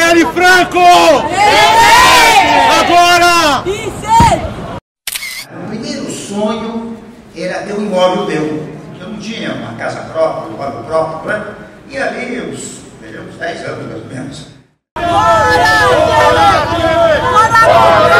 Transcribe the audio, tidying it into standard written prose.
Marielle Franco! Agora! O primeiro sonho era ter um imóvel meu. Eu não tinha uma casa própria, um imóvel próprio, né? E ali, uns 10 anos mais ou menos.